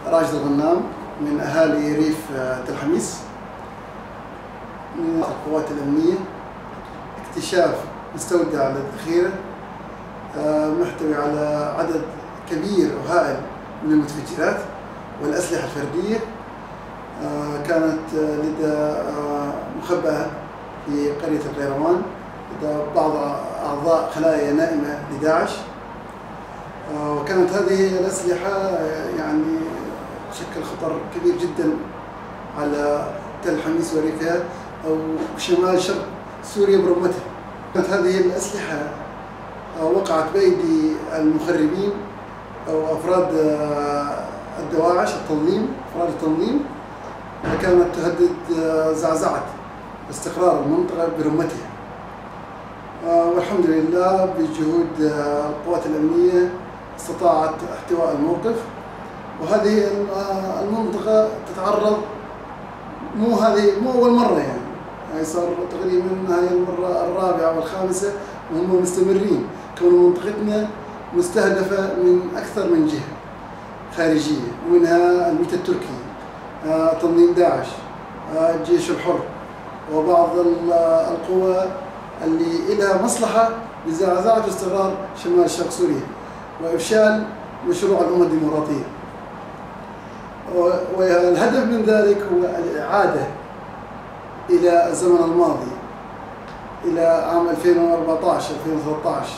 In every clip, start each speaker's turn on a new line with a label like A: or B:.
A: راشد الغنام من أهالي ريف تل حميس. من القوات الأمنية اكتشاف مستودع للذخيرة محتوي على عدد كبير وهائل من المتفجرات والأسلحة الفردية كانت لدى مخبأة في قرية القيروان لدى بعض أعضاء خلايا نائمة لداعش. وكانت هذه الأسلحة يعني تشكل خطر كبير جدا على تل حميس وريفها أو شمال شرق سوريا برمتها. كانت هذه الأسلحة وقعت بأيدي المخربين أو أفراد الدواعش أفراد التنظيم، كانت تهدد زعزعة استقرار المنطقة برمتها. والحمد لله بجهود القوات الأمنية استطاعت احتواء الموقف، وهذه المنطقة تتعرض مو أول مرة يعني صار تقريبا هاي المرة الرابعة والخامسة وهم مستمرين، كون منطقتنا مستهدفة من أكثر من جهة خارجية، ومنها الميت التركي، تنظيم داعش، الجيش الحر، وبعض القوى اللي لها مصلحة بزعزعة واستقرار شمال شرق سوريا وإفشال مشروع الأمة الديمقراطية. والهدف من ذلك هو الإعادة إلى الزمن الماضي، إلى عام 2014-2013،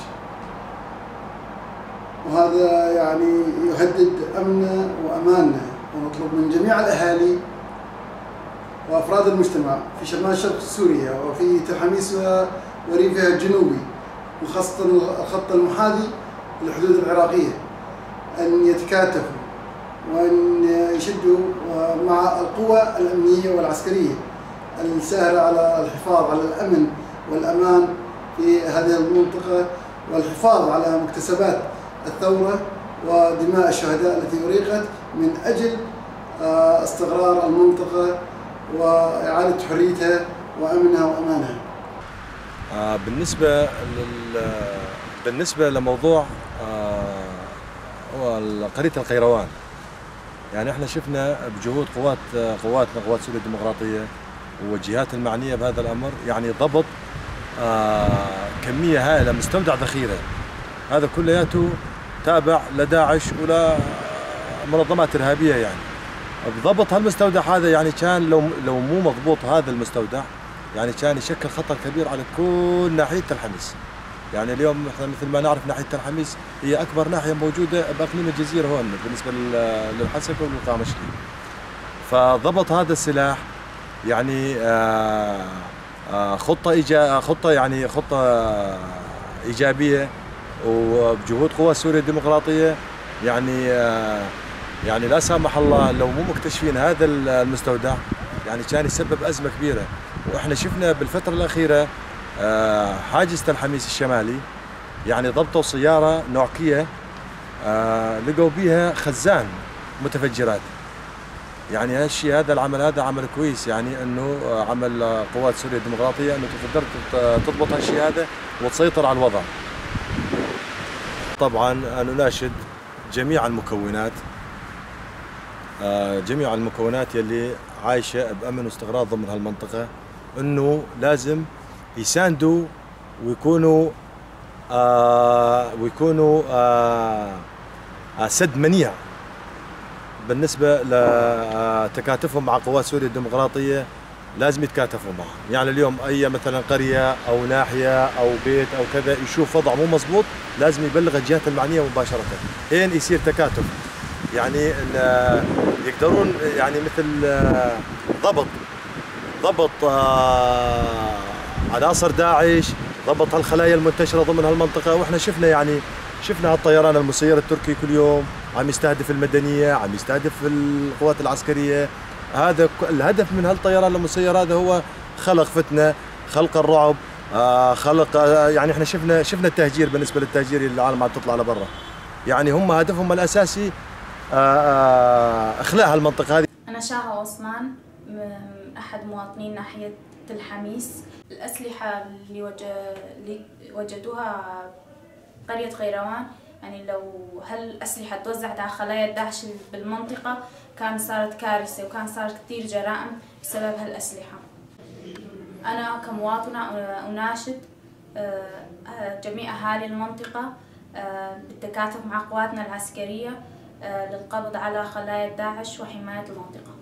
A: وهذا يعني يهدد أمننا وأماننا. ونطلب من جميع الأهالي وأفراد المجتمع في شمال شرق سوريا وفي تل حميس وريفها الجنوبي وخاصة الخط المحاذي للحدود العراقية أن يتكاتفوا وأن يشدوا مع القوى الأمنية والعسكرية الساهرة على الحفاظ على الأمن والأمان في هذه المنطقة، والحفاظ على مكتسبات الثورة ودماء الشهداء التي أريقت من أجل استقرار المنطقة وإعادة حريتها وأمنها وأمانها.
B: بالنسبة لموضوع قرية القيروان، يعني احنا شفنا بجهود قواتنا قوات سوريا الديمقراطية والجهات المعنية بهذا الأمر، يعني ضبط كمية هائلة مستودع ذخيرة، هذا كلياته تابع لداعش ولا منظمات إرهابية. يعني بضبط هالمستودع هذا يعني كان لو مو مضبوط هذا المستودع يعني كان يشكل خطر كبير على كل ناحية تل حميس. يعني اليوم احنا مثل ما نعرف ناحية تل حميس هي أكبر ناحية موجودة بأقليم الجزيرة هون بالنسبة للحسكة والقامشلي. فضبط هذا السلاح يعني خطة إيجابية وبجهود قوى سوريا الديمقراطية. يعني لا سامح الله لو مو مكتشفين هذا المستودع يعني كان يسبب أزمة كبيرة. وإحنا شفنا بالفترة الأخيرة حاجز تل حميس الشمالي يعني ضبطوا سيارة نوع كيا لقوا بيها خزان متفجرات. يعني هالشيء هذا العمل هذا عمل كويس، يعني انه عمل قوات سوريا الديمقراطية انه تقدر تضبط هالشيء هذا وتسيطر على الوضع. طبعا انا اناشد جميع المكونات يلي عايشة بأمن واستقرار ضمن هالمنطقة انه لازم يساندوا ويكونوا سد منيع بالنسبة لتكاتفهم مع قوات سوريا الديمقراطية. لازم يتكاتفوا معهم. يعني اليوم أي مثلا قرية أو ناحية أو بيت أو كذا يشوف وضع مو مضبوط لازم يبلغ الجهات المعنية مباشرة، هين يصير تكاتف. يعني يقدرون يعني مثل ضبط عناصر داعش، ضبط هالخلايا المنتشرة ضمن هالمنطقة. وإحنا شفنا هالطيران المسير التركي كل يوم عم يستهدف المدنية، عم يستهدف القوات العسكرية. هذا الهدف من هالطيران المسير هذا هو خلق فتنة، خلق الرعب، خلق يعني احنا شفنا التهجير. بالنسبة للتهجير اللي العالم عم تطلع لبرا، يعني هم هدفهم الأساسي إخلاء هالمنطقة هذه.
C: أنا شاهة عثمان، أحد مواطنين ناحية تل حميس. الأسلحة اللي وجدوها قرية قيروان يعني لو هالأسلحة توزعت على خلايا داعش بالمنطقة كان صارت كارثة وكان صارت كتير جرائم بسبب هالأسلحة. أنا كمواطنة أناشد جميع أهالي المنطقة بالتكاتف مع قواتنا العسكرية للقبض على خلايا داعش وحماية المنطقة.